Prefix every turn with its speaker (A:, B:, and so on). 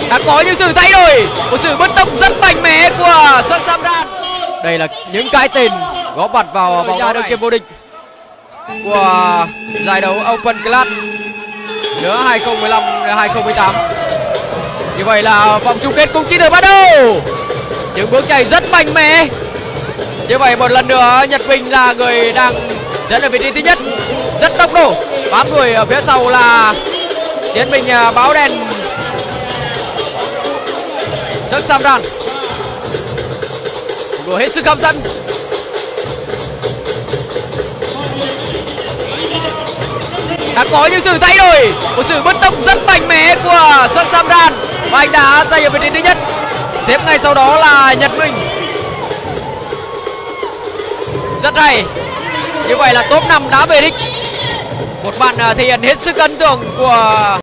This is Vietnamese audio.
A: đã có những sự thay đổi, một sự bứt tốc rất mạnh mẽ của Sắc Samran. Đây là những cái tên góp mặt vào vòng đương kim vô địch của giải đấu Open Class giữa 2015 và 2018. Như vậy là vòng chung kết cũng chỉ được bắt đầu. Những bước chạy rất mạnh mẽ. Như vậy một lần nữa Nhật Bình là người đang dẫn ở vị trí thứ nhất, rất tốc độ. Bám đuổi ở phía sau là Tiến Bình báo đèn Sắc Samran. Đùa hết sức hấp dẫn. Đã có những sự thay đổi, một sự bứt tốc rất mạnh mẽ của Sắc Samran và anh đã giành ở vị trí thứ nhất. Tiếp ngay sau đó là Nhật Bình. Rất hay. Như vậy là top 5 đã về đích. Một màn thể hiện hết sức ấn tượng của